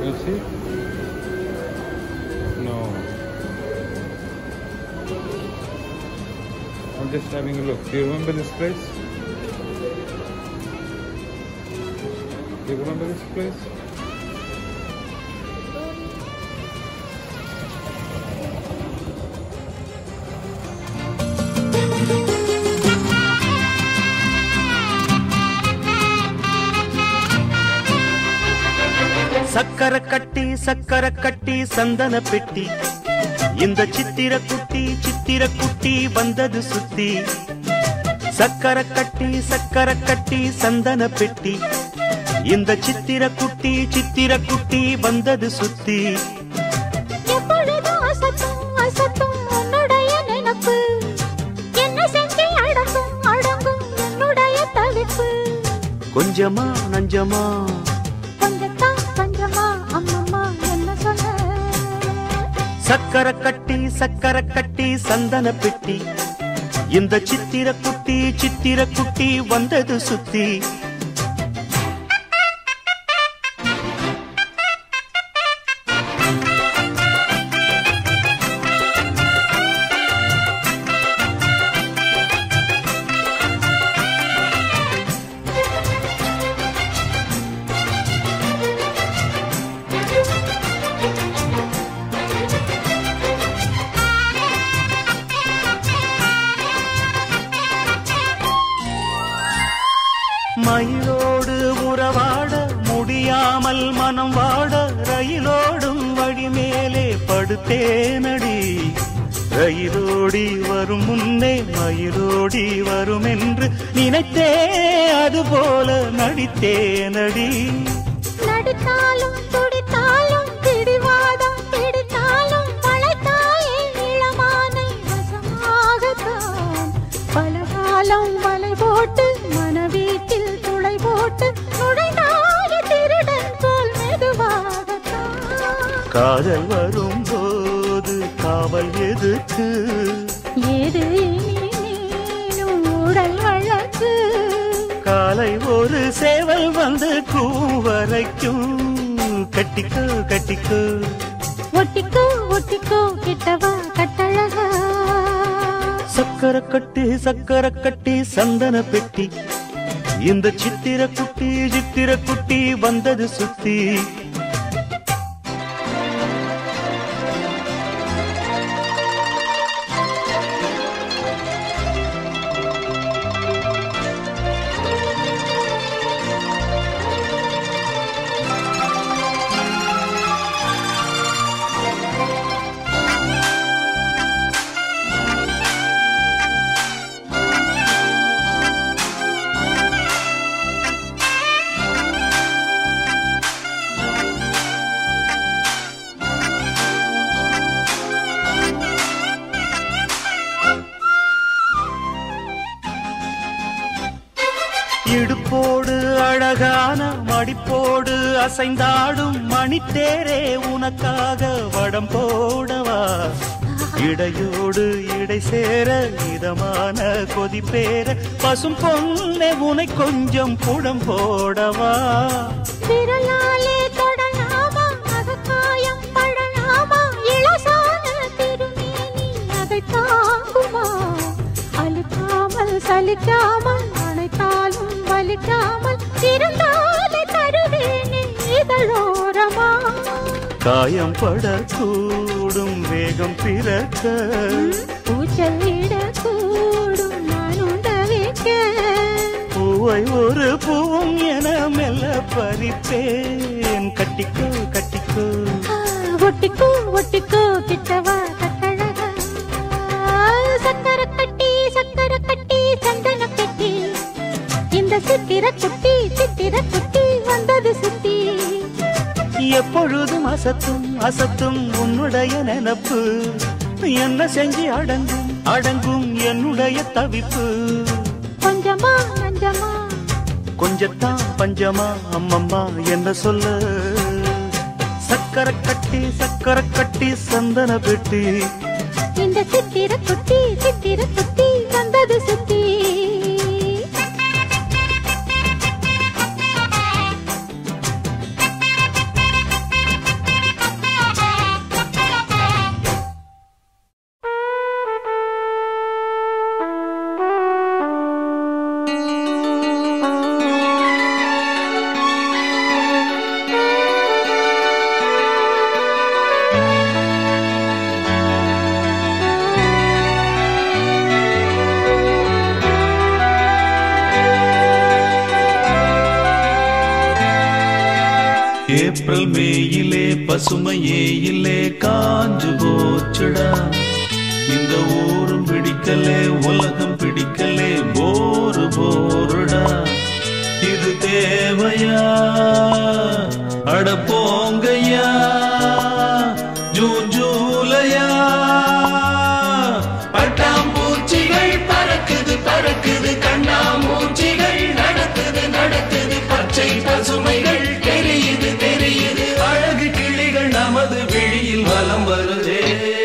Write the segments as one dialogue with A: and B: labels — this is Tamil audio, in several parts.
A: You see? No. I'm just having a look. Do you remember this place? Do you remember this place?
B: சக்கர கட்டி சந்தன பெட்டி இந்த சித்திர குட்டி வந்தது சுத்தி சக்கர கட்டி சந்தன பெட்டி இந்த சித்திர குட்டி வந்தது சுத்தி கொஞ்சமா நஞ்சமா சக்கர கட்டி சந்தன பெட்டி இந்த சித்திர குட்டி வந்தது சுத்தி மயிலோடு உறவாட முடியாமல் மனம் வாட ரயிலோடும் வழி மேலே படுத்தேனடி ரயிலோடி வரும் முன்னே மயிலோடி வரும் என்று நினைத்தே அதுபோல நடித்தேனடி
C: நடித்தாலும் துடித்தாலும் பிடிவாதம் பிடித்தாலும் வளைத்தாயே இளமானை வசமாகத்தான் பலகாலம் வலை போட்டு மனவீட்டில் துளை போட்டு நுழைந்தாய திருடன் போல் மெதுவாகத்தான்
B: காதல் வரும்போது காவல் எதுக்கு
C: ஏது நீனும் உடல் வழக்கு
B: காலை ஒரு சேவல் வந்து கூவரைக்கும் கட்டிக்கோ கட்டிக்கோ
C: ஒட்டிக்கோ ஒட்டிக்கோ கிட்டவா கட்டழகா
B: சக்கர கட்டி சந்தன பெட்டி இந்த சித்திர குட்டி வந்தது சுத்தி இடுப்போடு அழகான மடிப்போடு அசைந்தாடும் மணித்தேரே உனக்காக வடம் போடவா இடையோடு இடை சேர இதமான கொதிப்பேர பசும் பொன்னே உனை கொஞ்சம் புடம் போடவா
C: விரலாலே தொடலாமா அகக்காயம் படலாமா இளசான திருமேனி அதை தாங்குமா அழுக்காமல் சலிக்காமல் அணைத்தாலும் வலிக்காமல் இருந்தாலே தருவேனே இதழோரமா
B: காயம் படக்கூடும் வேகம் பிறக்க
C: பூச்சலிடக்கூடும் நான் உண்ட வைக்க
B: பூவை ஒரு பூவும் என மெல்ல பறிப்பேன் கட்டிக்கோ கட்டிக்கோ
C: ஒட்டிக்கோ ஒட்டிக்கோ கிட்டவா கட்டழகா சக்கர கட்டி சந்தன பெட்டி இந்த சித்திர குட்டி வந்தது சுத்தி
B: எப்பொழுதும் அசத்தும் உன்னுடைய நினப்பு என்ன செஞ்சு அடங்கும் என்னுடைய தவிப்பு
C: கொஞ்சமா நஞ்சமா
B: கொஞ்சத்தான் பஞ்சமா அம்மம்மா என்ன சொல்ல சக்கர கட்டி சந்தன பெட்டி
C: இந்த சித்திர குட்டி வந்தது சுத்தி
D: ஏப்ரல் மேயிலே பசுமையே இல்லே காஞ்சு போச்சுடா இந்த ஊரும் பிடிக்கலே உலகம் பிடிக்கலே போரு போருடா இது தேவையா அட போங்கய்யா ஜூன் ஜூலையா பட்டாம்பூச்சிகள் பறக்குது பறக்குது கண்ணாமூச்சிகள் நடக்குது நடக்குது பச்சை பசுமைகள் தெரியுது தெரியுது அழகு கிளிகள் நமது விழியில் வலம் வருதே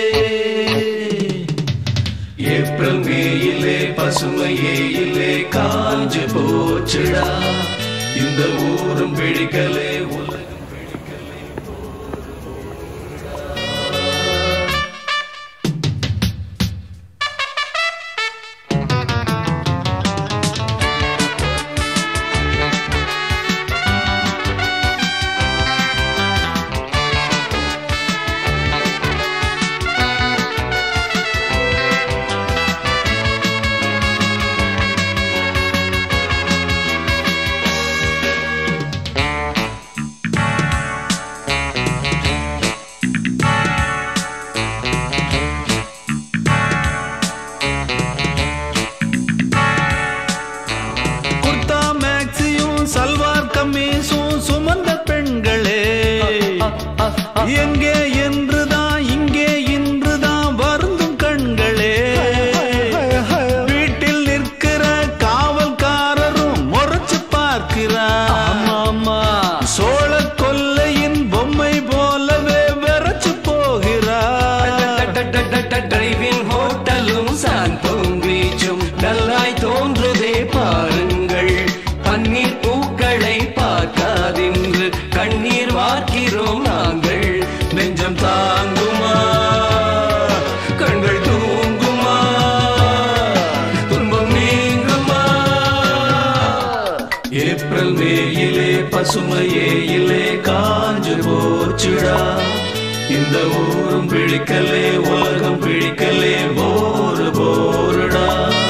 D: ஏப்ரல் மேயிலே பசுமையே இல்லே காஞ்சு போச்சுடா இந்த ஊரும் பிடிக்கலே உலகம் பிடிக்கலே சல்வார் கம்மீசும் சுமந்த பெண்களே எங்கே என்றுதான் இங்கே இன்றுதான் வருந்தும் கண்களே வீட்டில் நிற்கிற காவல்காரரும் முறைச்சு பார்க்கிறார் சோழ கொல்லையின் பொம்மை போலவே விரைச்சு போகிறார் டிரைவிங் ஹோட்டலும் சாந்தோம் பீச்சும் நல்லாய் தோன்றுதே பாருங்கள் பன்னீர் பூக்களை பார்க்காதென்று கண்ணீர் வார்க்கிறோம் நாங்கள் நெஞ்சம் தாங்குமா கண்கள் தூங்குமா துன்பம் நீங்குமா ஏப்ரல் மேயிலே பசுமையே இல்லே காஞ்சு போச்சுடா இந்த ஊரும் பிடிக்கலே உலகம் பிடிக்கலே போரு போருடா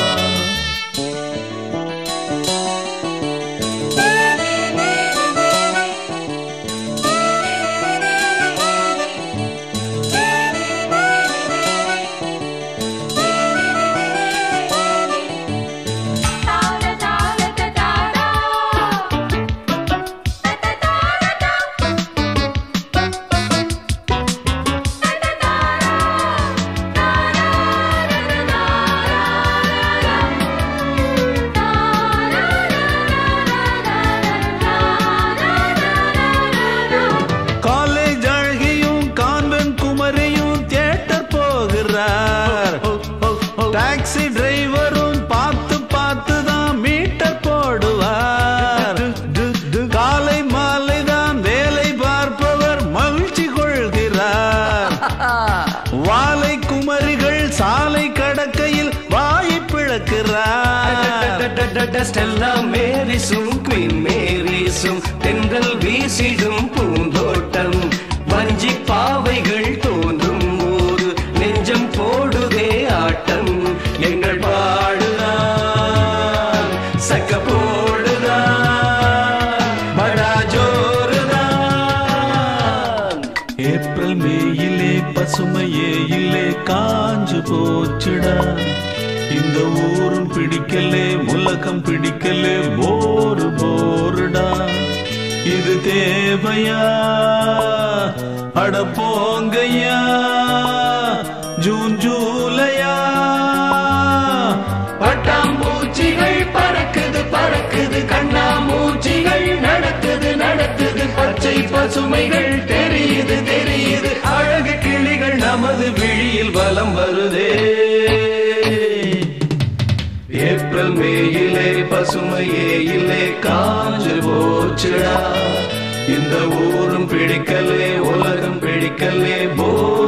D: டாக்ஸி டிரைவரும் பார்த்து பார்த்து தான் மீட்டர் போடுவார் காலை மாலை தான் வேலை பார்ப்பவர் மகிழ்ச்சி கொள்கிறார் வாலை குமரிகள் சாலை கடக்கையில் வாய் பிளக்கிறார் ஸ்டெல்லா மேரிசும் குயின் மேரிசும் தென்றல் வீசிடும் பூந்தோட்டம் வஞ்சி பாவைகள் தோன்றும் போது நெஞ்சம் போடுதே ஆட்டம் எங்கள் பாடுதான் சக்க போடுதான் படா ஜோருதான் ஏப்ரல் மேயிலே பசுமையே இல்லே காஞ்சு போச்சுடா இந்த ஊரும் பிடிக்கலே உலகம் பிடிக்கலே போரு போருடா இது தேவையா அட போங்கய்யா ஜூன் ஜூலையா பட்டாம்பூச்சிகள் பறக்குது பறக்குது கண்ணாமூச்சிகள் நடக்குது நடக்குது பச்சை பசுமைகள் தெரியுது தெரியுது அழகு கிளிகள் நமது விழியில் வலம் வருதே ஏப்ரல் மேயிலே பசுமையே இல்லே காஞ்சு போச்சுடா இந்த ஊரும் பிடிக்கலே உலகம் பிடிக்கலே போ